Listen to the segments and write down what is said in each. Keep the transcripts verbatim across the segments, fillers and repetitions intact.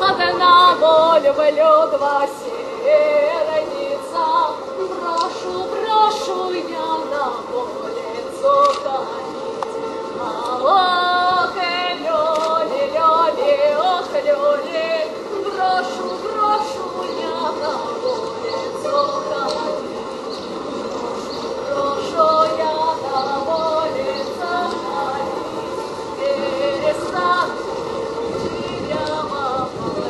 одна боль влю два сердца. Прошу, прошу я на улицу ходить. Ох, люли, люли, ох, люли, прошу, прошу я на улицу ходить. Прошу я на улицу ходить, перестану я мамой.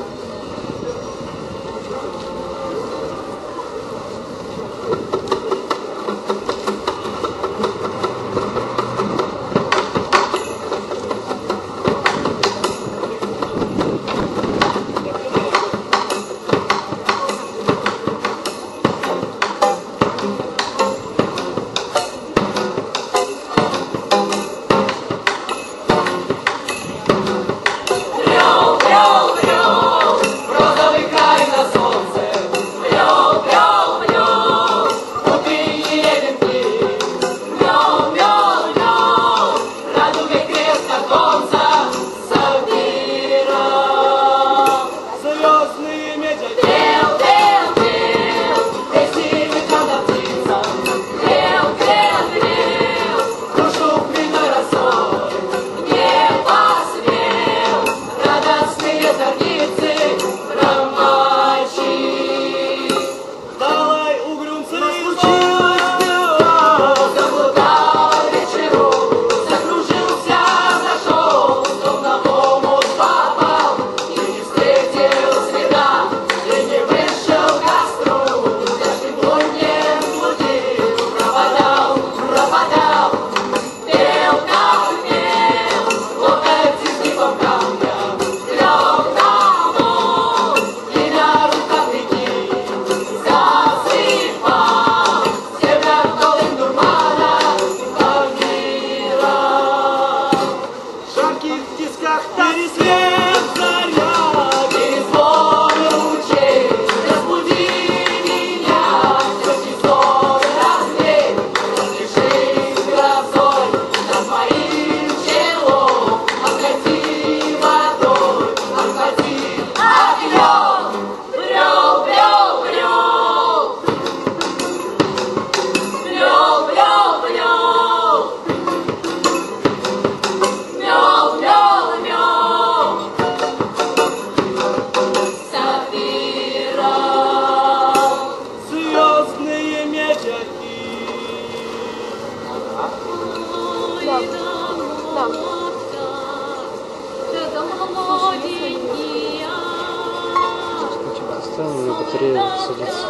Ставим, на батарею садится.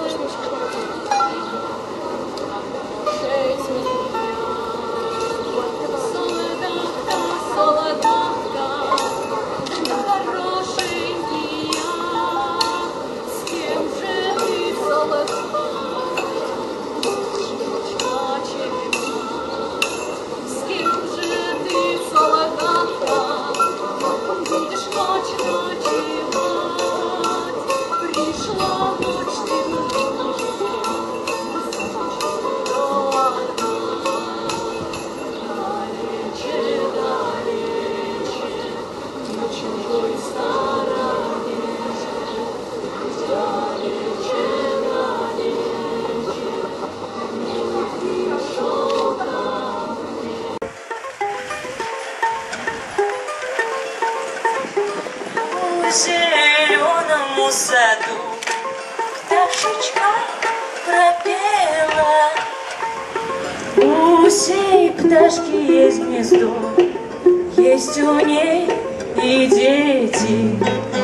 В зеленому саду пташечка пропела. У сей пташки есть гнездо, есть у ней и дети.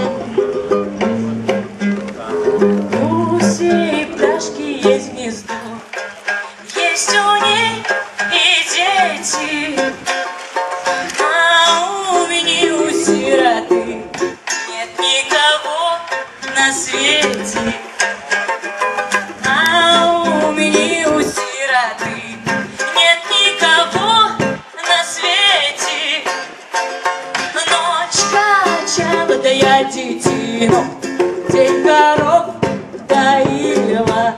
У сей пташки есть гнездо, есть у ней и дети. А у меня у сироты нет никого на свете. А у меня у сироты нет никого на свете. Ночь качала, да я детину, день коров доила.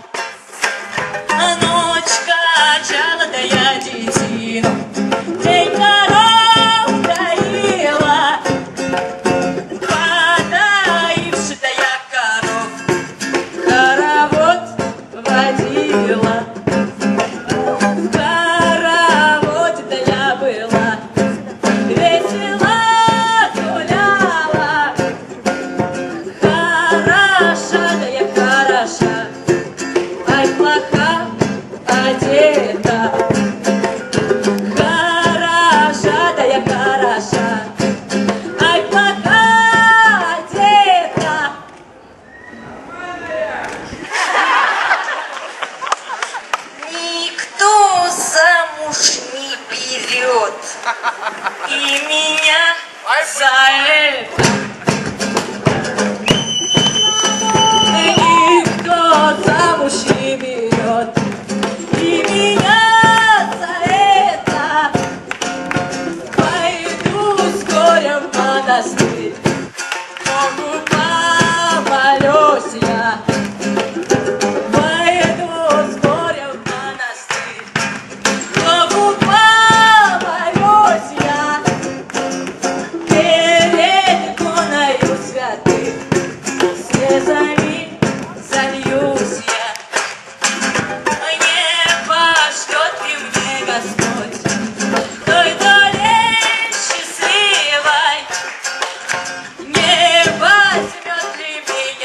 Ночь качала, да я детину, день коров доила. Под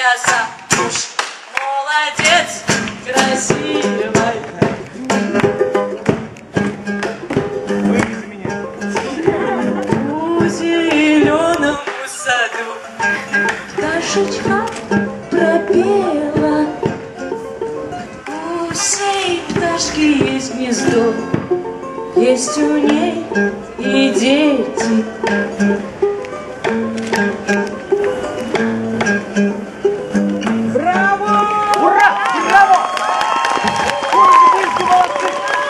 коса. Уж молодец, красивая. Вывези меня. В зеленом саду пташечка пропела. У всей пташки есть гнездо, есть у ней и дети. Браво! Ура! Браво! Ой, молодцы!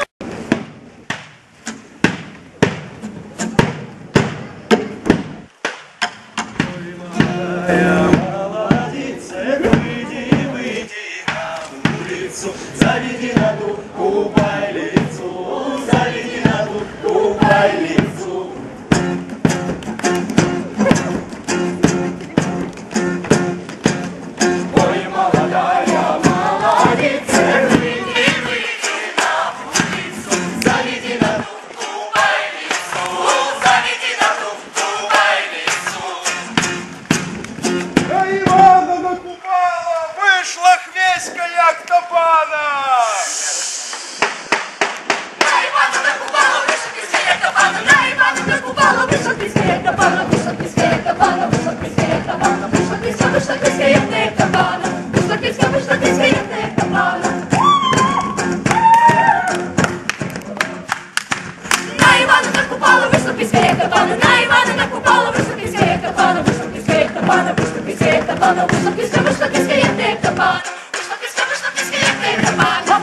Выйди, выйди на улицу, заведи на дух, купай лицо, заведи на дух, купай лицо. Ой, молодая, молодица, выйди, выйди на улицу, заведи на дух, купай лицо, заведи на дух, купай лицо. А Ивана накупала, вышла хмеська як-то пана. На Ивана накупала, вышла писка як-то пана. На Ивана накупала, вышла писка як-то пана. Вышла писка як-то пана, вышла писка як-то пана. Вышла писка, вышла писка як-то пана. Вышла писка, вышла писка як-то пана. На Ивана накупала, вышла писка як-то пана. На Ивана накупала, вышла писка як-то пана. Вышла писка як-то пана, вышла писка як-то пана. Вышла писка, вышла писка як-то пана. Вышла писка, вышла писка як-то пана.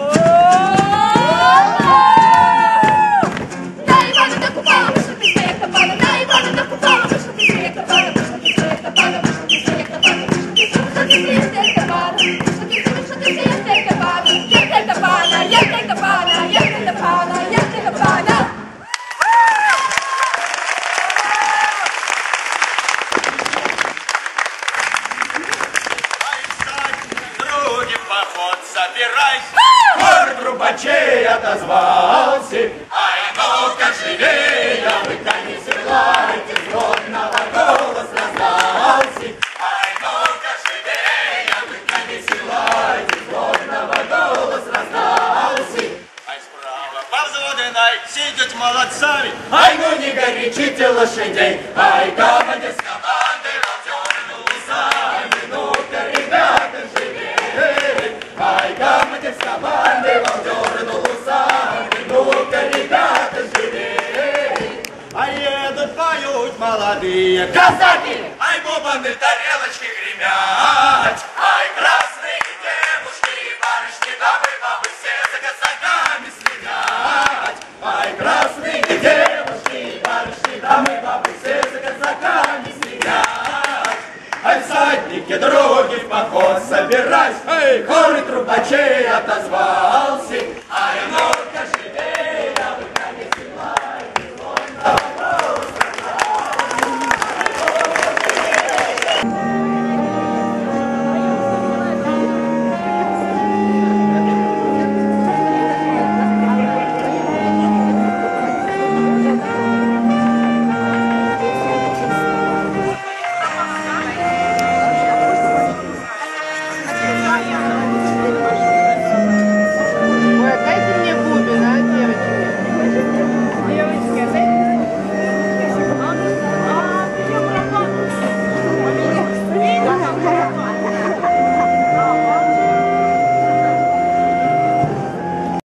На Ивана накупала, вышла писка як-то пана. На Ивана накупала, вышла писка як-то пана. Вышла писка як-то пана, вышла писка як-то пана. Вышла писка, вышла писка як-то пана. Вышла писка, вышла писка як-то пана. Як-то пана, як-то пана, як-то пана, як-то пана. Други поход собирайся, хор трубачей отозвался. Ай, ну-ка живее, вы кони седлайте, злобного голос раздался. Ай, ну-ка живее, вы кони седлайте, злобного голос раздался. Ай, справа по взводной сидят молодцами, ай, ну не горячите лошадей. Ай, командир с командой вам дернул усами, ну-ка, ребята, живее. Ай, командир с командой вам дернул усами, ну-ка, ребята, живее. А едут, поют молодые казаки, ай, бубаны, тарелочки гремят. Ай, красные девушки, барышни, дамы, бабы, все за казаками следят. Ай, красные девушки, барышни, дамы, бабы, все за казаками следят. Ай, всадники, други, в поход собирайся, эй, хор и трубачей отозвался.